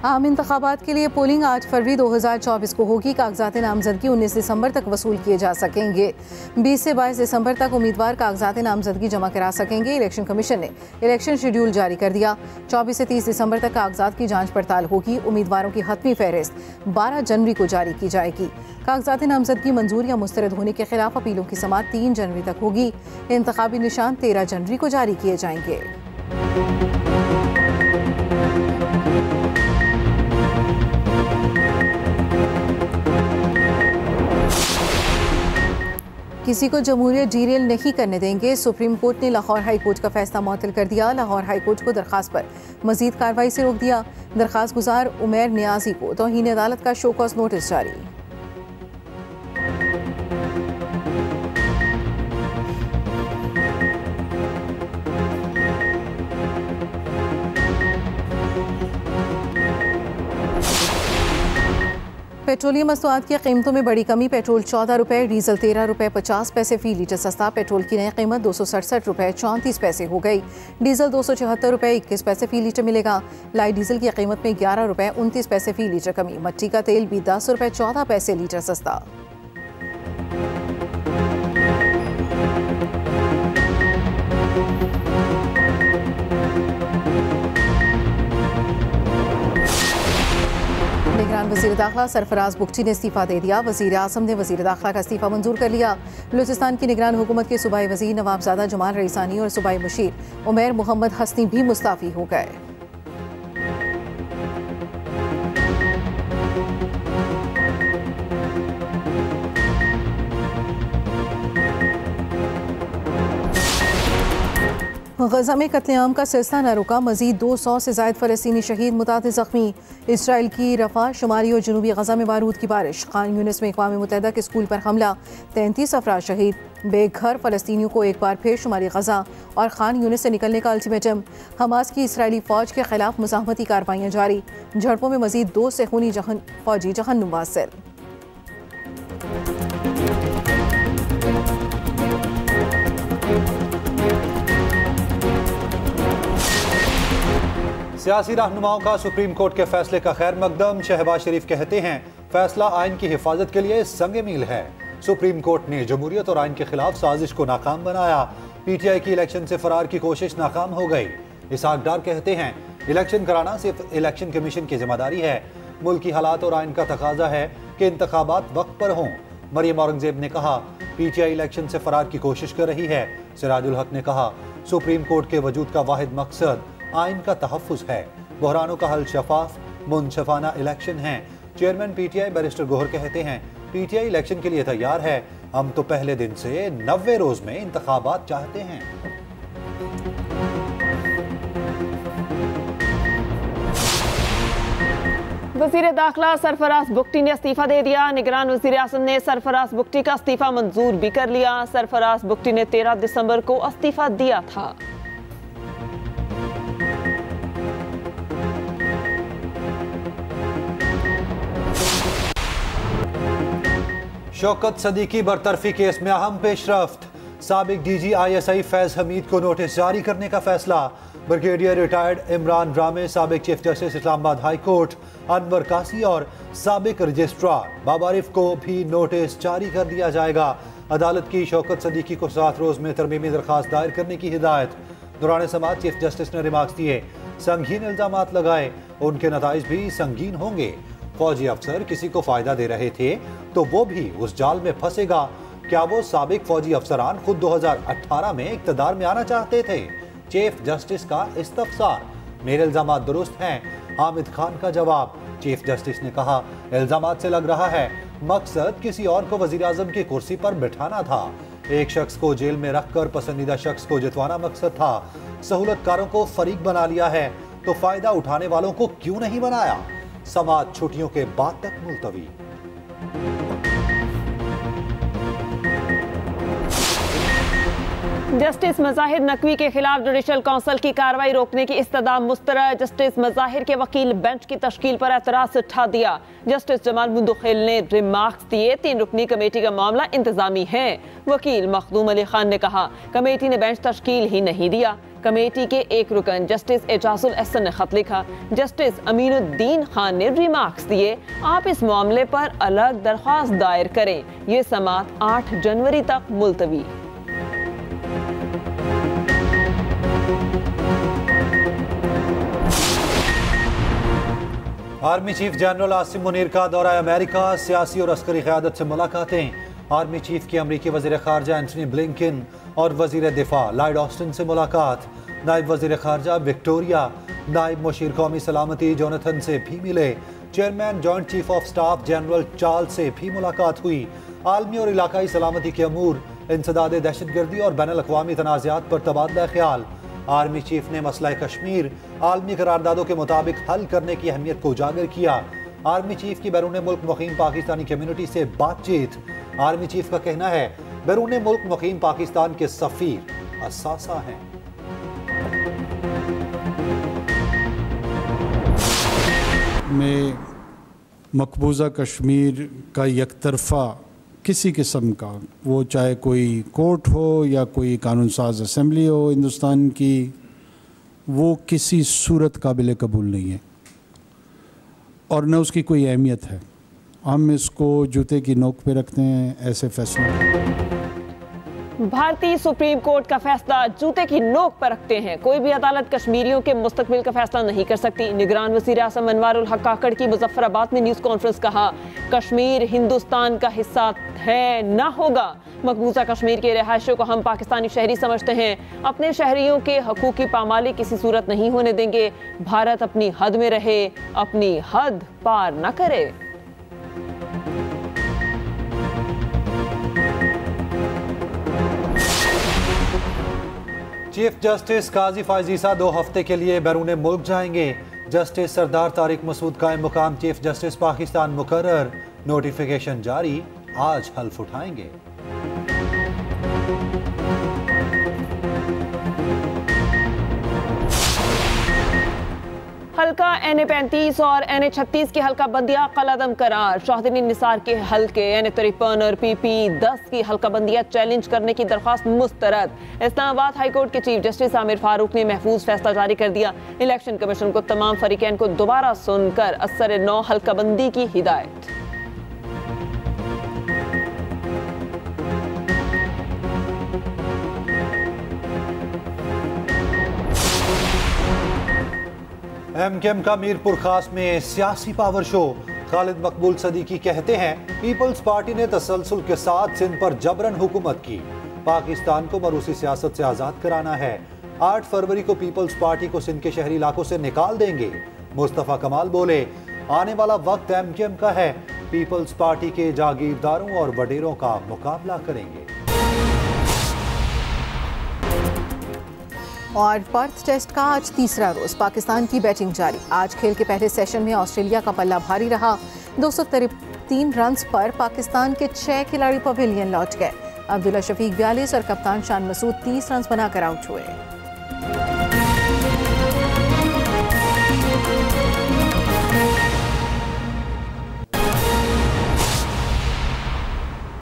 आम इंतखाबात के लिए पोलिंग 8 फरवरी 2024 को होगी। कागजात नामजदगी 19 दिसंबर तक वसूल किए जा सकेंगे। 20 से 22 दिसंबर तक उम्मीदवार कागजात नामजदगी जमा करा सकेंगे। इलेक्शन कमीशन ने इलेक्शन शेड्यूल जारी कर दिया। 24 से 30 दिसंबर तक कागजात की जांच पड़ताल होगी। उम्मीदवारों की हतमी फहरिस्त 12 जनवरी को जारी की जाएगी। कागजात नामजदगी मंजूर या मुस्तरद होने के खिलाफ अपीलों की समाअत 3 जनवरी तक होगी। इंतखाबी निशान 13 जनवरी को जारी किए जाएंगे। किसी को जमहूरियत डीरेल नहीं करने देंगे। सुप्रीम कोर्ट ने लाहौर हाई कोर्ट का फैसला मुअत्तल कर दिया। लाहौर हाई कोर्ट को दरखास्त पर मजीद कार्रवाई से रोक दिया। दरखास्त गुजार उमैर नियाजी को तौहीन अदालत का शो कॉज नोटिस जारी। पेट्रोलियम मस्तूआत की कीमतों में बड़ी कमी। पेट्रोल 14 रुपये, डीजल 13 रुपये 50 पैसे फी लीटर सस्ता। पेट्रोल की नई कीमत 267 रुपये 34 पैसे हो गई। डीजल 274 रुपये 21 पैसे फी लीटर मिलेगा। लाइट डीजल की कीमत में 11 रुपये 29 पैसे फी लीटर कमी। मट्टी का तेल भी 10 रुपये 14 पैसे लीटर सस्ता। निगरान वज़ीर दाखिला सरफराज बुगटी ने इस्तीफा दे दिया। वज़ीर आज़म ने वज़ीर दाखिला का इस्तीफा मंजूर कर लिया। बलूचिस्तान की निगरान हुकूमत के सूबाई वज़ीर नवाबजादा जमाल रईसानी और सूबाई मुशीर उमैर मोहम्मद हसनी भी मुस्ताफ़ी हो गए। गजा में कत्लेआम का सिलसिला न रुका। मजीद 200 से ज़ायद फ़लस्तीनी शहीद, मुताद ज़ख्मी। इसराइल की रफ़ा, शुमाली और जनूबी गजा में बारूद की बारिश। खान यूनिस में अक़वाम मुत्तहिदा के स्कूल पर हमला, 33 अफराद शहीद। बेघर फ़लस्तीनियों को एक बार फिर शुमाली गजा और खान यूनिस से निकलने का अल्टीमेटम। हमास की इसराइली फ़ौज के खिलाफ मुज़ाहमती कार्रवाइयाँ जारी। झड़पों में मजीद 2 से खूनी फ़ौजी जहन्नुम वासिल। सियासी रहनुमाओं का सुप्रीम कोर्ट के फैसले का खैर मकदम। शहबाज शरीफ कहते हैं फैसला आइन की हिफाजत के लिए संगे मील है। सुप्रीम कोर्ट ने जमहूरियत और आइन के खिलाफ साजिश को नाकाम बनाया। पीटीआई की इलेक्शन से फरार की कोशिश नाकाम हो गई। इसहाक डार कहते हैं इलेक्शन कराना सिर्फ इलेक्शन कमीशन की जिम्मेदारी है। मुल्की हालात और आइन का तकाजा है कि इंतखाबात वक्त पर हों। मरियम औरंगजेब ने कहा पीटीआई इलेक्शन से फरार की कोशिश कर रही है। सिराजुल हक ने कहा सुप्रीम कोर्ट के वजूद का वाहिद मकसद आइन का तहफ़्फ़ुज़ है। बहरानों का हल शफाफ मुनशफाना इलेक्शन है। चेयरमैन पीटीआई बैरिस्टर गोहर कहते हैं पीटीआई इलेक्शन के लिए तैयार है। हम तो पहले दिन से 90 रोज में इंतखाबात चाहते हैं। वज़ीर दाखिला सरफराज बुगटी ने इस्तीफा दे दिया। निगरान वज़ीर आज़म ने सरफराज बुगटी का इस्तीफा मंजूर भी कर लिया। सरफराज बुगटी ने 13 दिसंबर को इस्तीफा दिया था। शौकत सदीकी बरतरफी केस में अहम पेशरफ्त। साबिक डीजी ISI फैज हमीद को नोटिस जारी करने का फैसला। ब्रिगेडियर रिटायर्ड इमरान रामे, साबिक chief justice Islamabad high court Anwar Kasi और साबिक रजिस्ट्रार बाबा आरिफ को भी नोटिस जारी कर दिया जाएगा। अदालत की शौकत सदीकी को 7 रोज में तरमीमी दरखास्त दायर करने की हिदायत। दौरान समाअत चीफ जस्टिस ने रिमार्क्स दिए संगीन इल्जामात लगाए, उनके नताइज भी संगीन होंगे। फौजी अफसर किसी को फायदा दे रहे थे तो वो भी उस जाल में फंसेगा। क्या वो साबिक फौजी अफसरान खुद 2018 में इक्तदार में आना चाहते थे? चीफ जस्टिस का इस्तफसार, मेरे इल्जामात दुरुस्त हैं। हामिद खान का जवाब, चीफ जस्टिस ने कहा इल्जामात से लग रहा है मकसद किसी और को वजीर आजम की कुर्सी पर बिठाना था। एक शख्स को जेल में रखकर पसंदीदा शख्स को जितवाना मकसद था। सहूलतकारों को फरीक बना लिया है तो फायदा उठाने वालों को क्यों नहीं बनाया? समाज छुट्टियों के बाद तक मुलतवी। जस्टिस मज़ाहिर नकवी के खिलाफ जुडिशल काउंसिल की कार्रवाई रोकने की इस्तदा मुस्तरद। जस्टिस मज़ाहिर के वकील बेंच की तश्कील पर एतराज़ उठा दिया। जस्टिस जमाल मुंदखिल ने रिमार्क्स दिए। 3 रुकनी कमेटी का मामला इंतजामी है। वकील मखदूम अली खान ने कहा कमेटी ने बेंच तश्कील ही नहीं दिया। कमेटी के एक रुकन जस्टिस एजाजुल एहसन ने खत लिखा। जस्टिस अमीनुद्दीन खान ने रिमार्क्स दिए, आप इस मामले पर अलग दरख्वास्त दायर करें। ये समाअत 8 जनवरी तक मुलतवी। Army chief general Asim Munir का दौरा अमेरिका, सियासी और अस्करी क़यादत से मुलाकातें। आर्मी चीफ की अमरीकी वज़ीर ख़ारजा एंटनी ब्लिंकन और वज़ीर दिफा लॉयड ऑस्टिन से मुलाकात। नायब वज़ीर ख़ारजा विक्टोरिया नायब मुशीर कौमी सलामती जोनाथन से भी मिले। Chairman joint chief of staff general Charles से भी मुलाकात हुई। आलमी और इलाकाई सलामती के अमूर, इंसदाद दहशतगर्दी और बैनुल अक़वामी तनाज़ात पर तबादला ख्याल। आर्मी चीफ ने मसला कश्मीर आलमी करारदादों के मुताबिक हल करने की अहमियत को उजागर किया। आर्मी चीफ की बैरून मुल्क मुकीम पाकिस्तानी कम्युनिटी से बातचीत। आर्मी चीफ का कहना है बैरून मुल्क मुकीम पाकिस्तान के सफीर असासा हैं। में मकबूजा कश्मीर का यकतरफा किसी किस्म का, वो चाहे कोई कोर्ट हो या कोई कानून साज असम्बली हो हिंदुस्तान की, वो किसी सूरत काबिल कबूल नहीं है और न उसकी कोई अहमियत है। हम इसको जूते की नोक पे रखते हैं ऐसे फैसलों। भारतीय सुप्रीम कोर्ट का फैसला जूते की नोक पर रखते हैं। कोई भी अदालत कश्मीरियों के मुस्तकबिल का फैसला नहीं कर सकती। निगरान वज़ीर आज़म अनवारुल हक काकड़ की मुजफ्फराबाद में न्यूज़ कॉन्फ्रेंस। कहा कश्मीर हिंदुस्तान का हिस्सा है, ना होगा। मकबूजा कश्मीर के रिहायशियों को हम पाकिस्तानी शहरी समझते हैं। अपने शहरियों के हकूक़ की पामाली किसी सूरत नहीं होने देंगे। भारत अपनी हद में रहे, अपनी हद पार न करे। चीफ जस्टिस काजी फायजीसा 2 हफ्ते के लिए बैरून मुल्क जाएंगे। जस्टिस सरदार तारिक मसूद कायम मुकाम चीफ जस्टिस पाकिस्तान मुकर्रर। नोटिफिकेशन जारी, आज हल्फ उठाएंगे। हल्का NA-35 और NA-36 की हल्का बंदियां कलअदम करार। शाहदीन निसार के हल्के NA-53 और PP-10 की हल्का बंदियां चैलेंज करने की दरख्वास्त मुस्तरद। इस्लामाबाद हाई कोर्ट के चीफ जस्टिस आमिर फारूक ने महफूज फैसला जारी कर दिया। इलेक्शन कमीशन को तमाम फरीकैन को दोबारा सुनकर असर 9 हल्का बंदी की हिदायत। MKM का मीरपुर खास में सियासी पावर शो। खालिद मकबूल सदीकी कहते हैं पीपल्स पार्टी ने तसलसल के साथ सिंध पर जबरन हुकूमत की। पाकिस्तान को मरूसी सियासत से आज़ाद कराना है। 8 फरवरी को पीपल्स पार्टी को सिंध के शहरी इलाकों से निकाल देंगे। मुस्तफ़ा कमाल बोले आने वाला वक्त MKM का है। पीपल्स पार्टी के जागीरदारों और वडेरों का मुकाबला करेंगे। और पर्थ टेस्ट का आज तीसरा रोज पाकिस्तान की बैटिंग जारी। आज खेल के पहले सेशन में ऑस्ट्रेलिया का पल्ला भारी रहा। 203 रन्स पर पाकिस्तान के 6 खिलाड़ी पवेलियन लौट गए। अब्दुल्ला शफीक 42 और कप्तान शान मसूद 30 रन्स बनाकर आउट हुए।